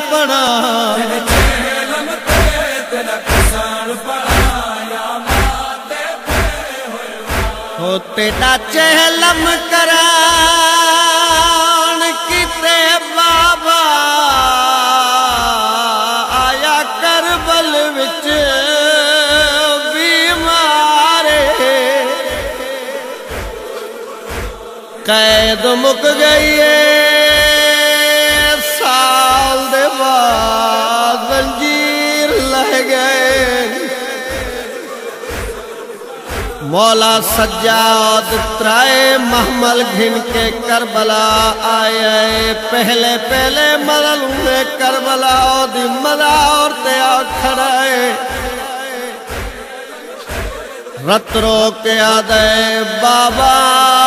پڑا ہو تیرا چہلم کران کیتے بابا آیا کربل وچ بیمارے قید مک گئی ہے سال دے بعد زنجیر لہ گئے مولا سجاد ترائے محمل گھن کے کربلا آئے پہلے پہلے مدل نے کربلا دی مدا اور تیا کھڑائے رت رو کے آدھے بابا